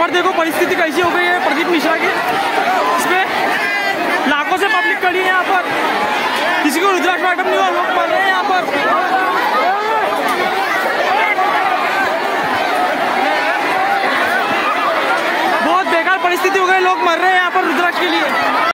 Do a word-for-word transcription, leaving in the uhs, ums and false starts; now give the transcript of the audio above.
पर देखो परिस्थिति कैसी हो गई है प्रदीप मिश्रा की। इसमें लाखों से पब्लिक खड़ी है यहाँ पर, किसी को रुद्राक्ष वाटप नहीं हुआ, लोग मर रहे हैं यहाँ पर। बहुत बेकार परिस्थिति हो गई, लोग मर रहे हैं यहाँ पर रुद्राक्ष के लिए।